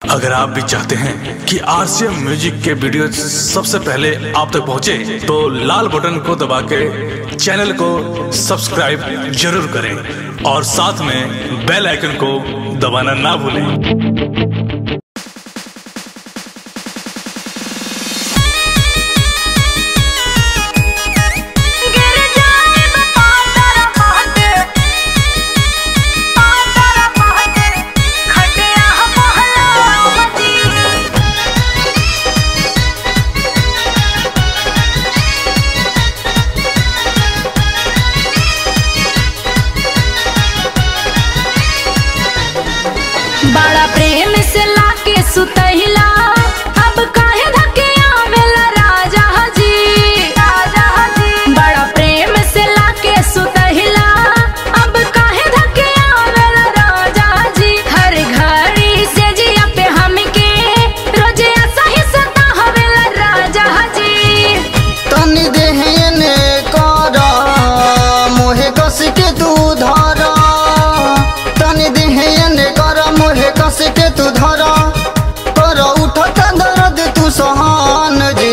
अगर आप भी चाहते हैं कि आरसीएम म्यूजिक के वीडियो सबसे पहले आप तक पहुंचे, तो लाल बटन को दबा के चैनल को सब्सक्राइब जरूर करें और साथ में बेल आइकन को दबाना ना भूलें। बड़ा प्रेम से लाके सुतहिला, अब काहे धके आवेला राजा जी। बड़ा प्रेम से लाके सुतहिला, अब काहे धके आवेला राजा जी। हर घड़ी से जिया पे हमके रोजे ऐसा ही सतावेला राजा जी। तनी देहने करा मोहे कस के तू धरा, तनी देहने करा मोहे कस के तू धरा, कर उठत दर्द तू सहान जी।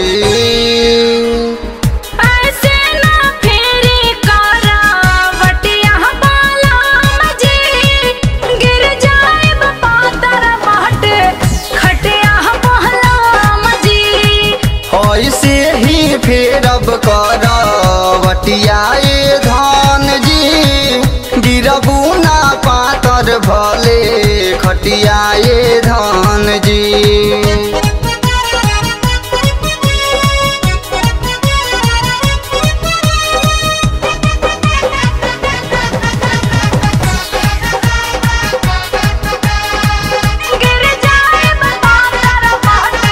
ऐसे ना फेरी करावटिया बालाम जी, गिर जाएब पातर बाट खटिया बहलाम जी। ऐसे ही फेरब करवटियाए धान जी, गिरबू ना पातर भले खटियाए धान जी। गिर जाएब पातर बाट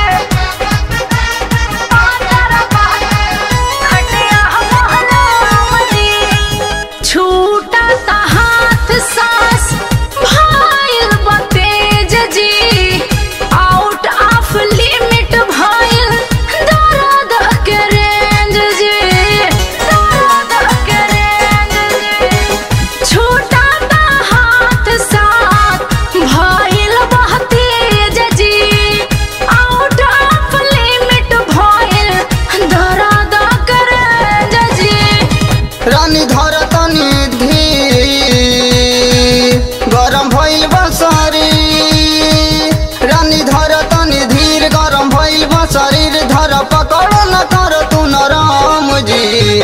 खटिया बहलाम जी। छूटा ता हाथ सांस भाईल बतेज जी, आउट ऑफ लिमिट भाईल दर्द के रेंज जी, दर्द के रेंज जी। छूटा ता हाथ सांस भाईल बतेज जी, आउट ऑफ लिमिट भाईल दर्द के रेंज जी। रानी धर तनी धीर गरम भइल बसरी, रानी धर तनी धीर गरम भइल बसरी, धर पकड़ न कर तू नराम जी।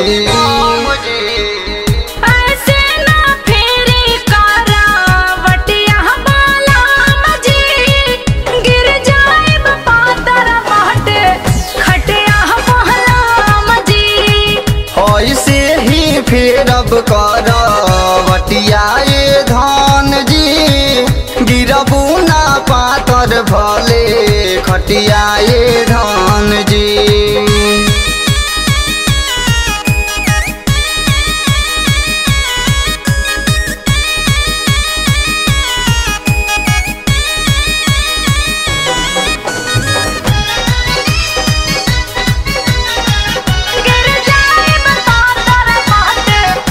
ऐसे ना फेरी करावटिया बालाम जी, गिर जाएब पातर बाट खटिया बहलाम जी। ऐसे ही फेरब करवटियाए धान जी, गिरबू ना पातर भले खटियाए धान जी। गिर जाएब पातर बाट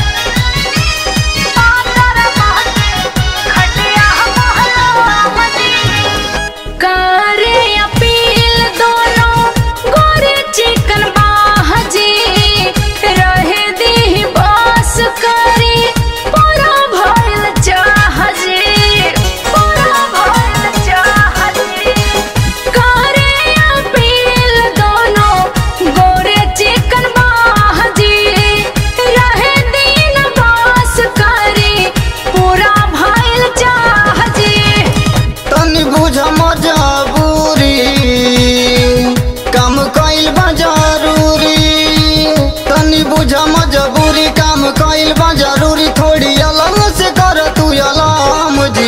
खटिया बहलाम जी। करे अपील दोनों गोरे चिकन बाह जी, रहे दी बस करी पूरा भइल चाह जी, पूरा भइल चाह जी। करे अपील दोनों गोरे चिकन बाह जी, रहे दिन बस करी पूरा भइल चाह जी। तनी बुझ मजबूरी, काम कइल बा जरूरी, तनी बुझ मजबूरी, काम कइल बा जरूरी, थोड़ी अलग से कर तू अलाम जी।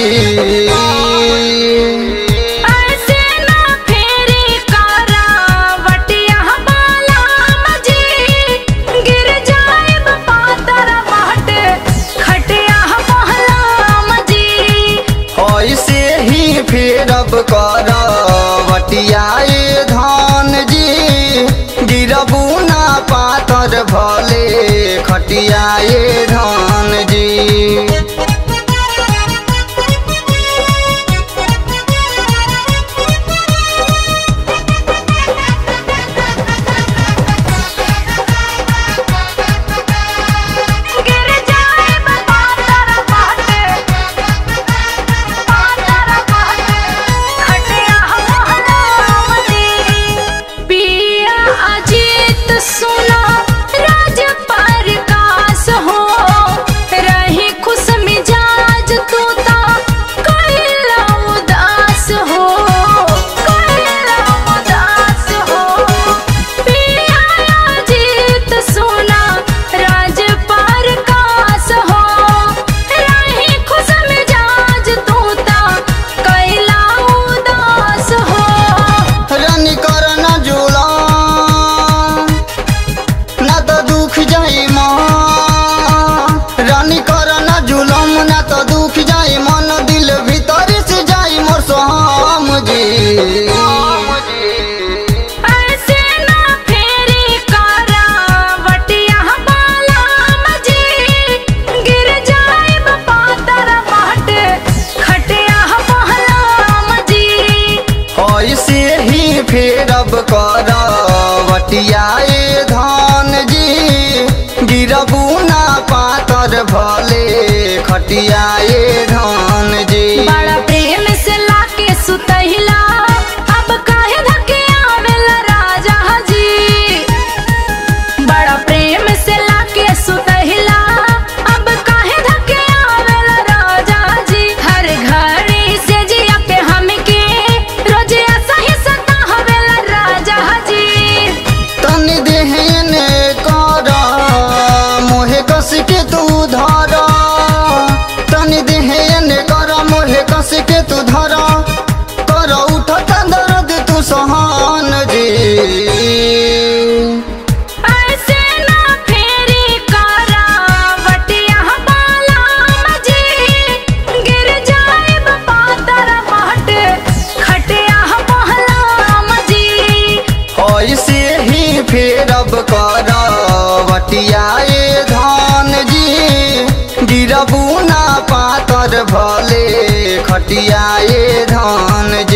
ऐसे ना फेरी करावटिया बालाम जी, गिर जाएब पातर बाट खटिया बहलाम जी। ऐसे ही फेरब करवटियाए धान जी, गिरबू ना पातर भले खटियाए धान जी। जी। ऐसे ना फेरी करावटिया बालाम जी, गिर जाइब पातर बाट खटिया बहलाम जी। ऐसे ही फेरब करवटियाए धान जी, गिरबू ना पातर भले खटियाए धान जी। बड़ा प्रेम से लाके सुतहिला, अब काहे धके आवेला राजा जी। बड़ा प्रेम से लाके सुतहिला, अब काहे धके आवेला राजा जी। हर घड़ी से जिया पे हमके रोज ऐसा ही सतावेला राजा जी। तनी देहने करा मोहे कस के तू धरा, तनी देहने करा मोहे कस के तू धरा, कर उठता दर्द तू सहान जी। ऐसे ना फेरी करावटिया बालाम जी, गिर जाइब पातर बाट खटिया बहलाम जी। ऐसे ही फेरब करवटियाए धान जी, गिरबू ना पातर भले खटियाए धान जी।